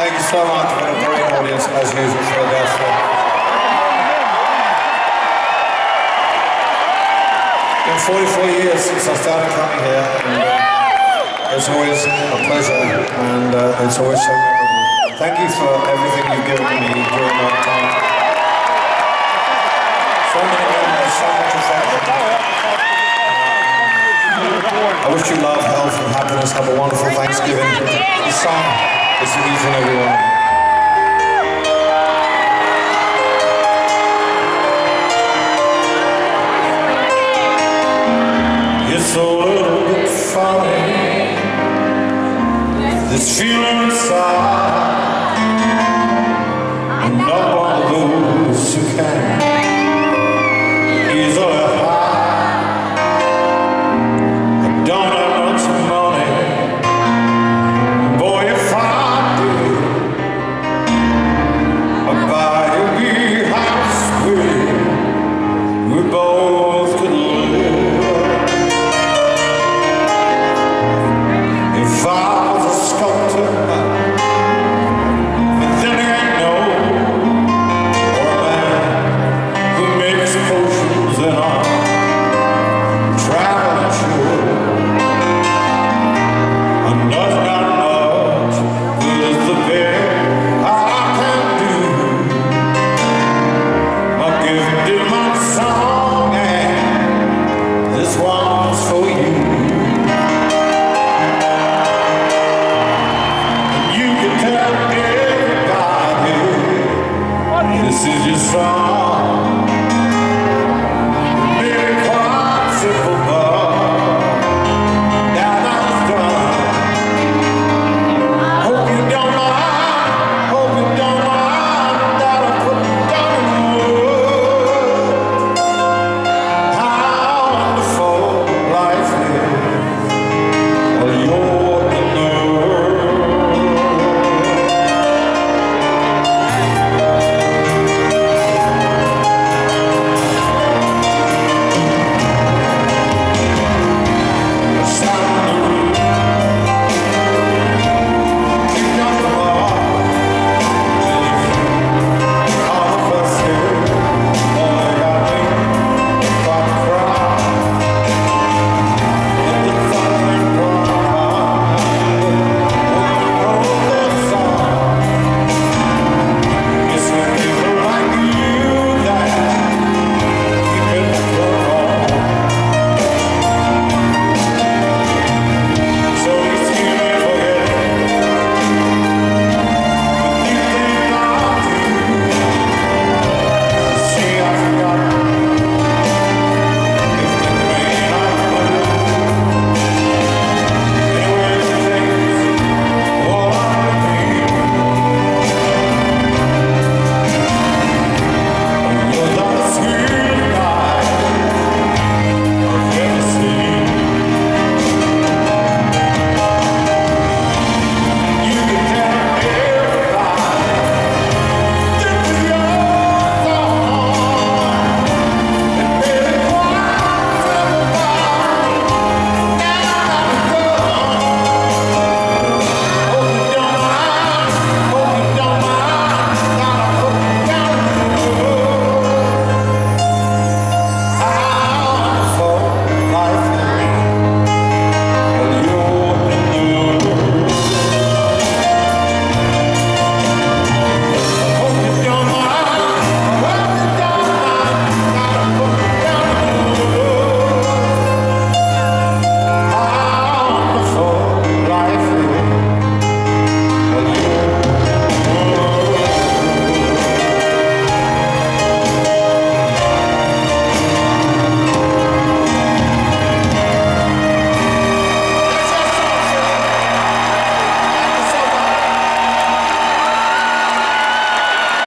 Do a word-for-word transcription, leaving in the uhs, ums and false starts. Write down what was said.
Thank you so much for a great audience, as usual, Philadelphia. It's been forty-four years since I started coming here, and uh, it's always a pleasure, and uh, it's always so memorable. Thank you for everything you've given me during that time. So many memories, so much affection. I wish you love, health, and happiness. Have a wonderful Thanksgiving. This song is to each and every one. It's a little bit funny, this feeling inside, and not one of those who can easily hide. I don't have much money, boy, if I did, I'd buy a big house where we both could live. If I was a sculptor, but then I ain't no, or a man who makes potions and I'm traveling sure. And there's not much good as the best I can do. I'll give you my song, and this one's for you. This is your song.